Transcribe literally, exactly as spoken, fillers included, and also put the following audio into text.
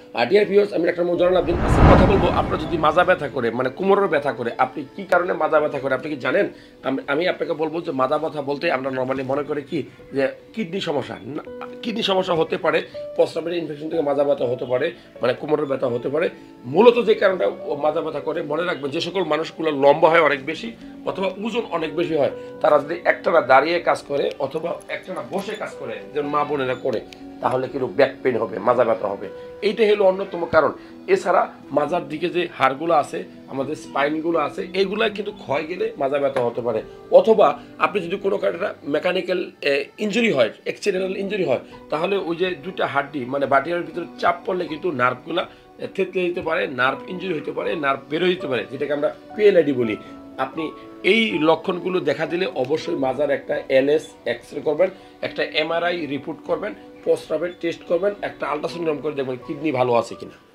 আর dear viewers, আমি doctor Joynal Abedin কথা বলবো। আপনার যদি মাজা ব্যথা করে, মানে কোমরের ব্যথা করে, আপনি কি কারণে মাজা ব্যথা করে আপনি কি জানেন? আমি আপনাকে বলবো যে মাজা ব্যথা বলতে আমরা নর্মালি মনে করি কি যে কিডনি সমস্যা। কিডনি সমস্যা হতে পারে, প্রস্রাবের ইনফেকশন থেকে মাজা ব্যথা হতে পারে, মানে কোমরের ব্যথা হতে পারে। মূলত যে কারণটা মাজা ব্যথা করে, মনে রাখবেন যে সকল মানুষগুলো লম্বা হয় অনেক বেশি অথবা ওজন অনেক বেশি হয়, তারা যদি একটানা দাঁড়িয়ে কাজ করে অথবা একটানা বসে কাজ করে, যেমন মা বোনেরা করে, তাহলে কিন্তু ব্যাক পেইন হবে, মাজা ব্যথা হবে। এইটাই হলো অন্যতম কারণ। এছাড়া মাজার দিকে যে হাড়গুলো আছে, আমাদের স্পাইনগুলো আছে, এইগুলো কিন্তু ক্ষয় গেলে মাজা ব্যথা হতে পারে। অথবা আপনি যদি কোনো কারণে মেকানিক্যাল ইঞ্জুরি হয়, অ্যাক্সিডেন্টাল ইঞ্জুরি হয়, তাহলে ওই যে দুইটা হাড্ডি মানে বাটিয়ার ভিতরে চাপ পড়লে কিন্তু নার্ভগুলো থেতলে দিতে পারে, নার্ভ ইঞ্জুরি হতে পারে, নার্ভ বের হয়ে যেতে পারে, যেটাকে আমরা পিএলআইডি বলি। আপনি এই লক্ষণগুলো দেখা দিলে অবশ্যই মাজার একটা এলএস এক্সরে করবেন, একটা এমআরআই রিপোর্ট করবেন, প্রস্রাবের টেস্ট করবেন, একটা আলট্রাসাউন্ড করে দেখবেন কিডনি ভালো আছে কিনা।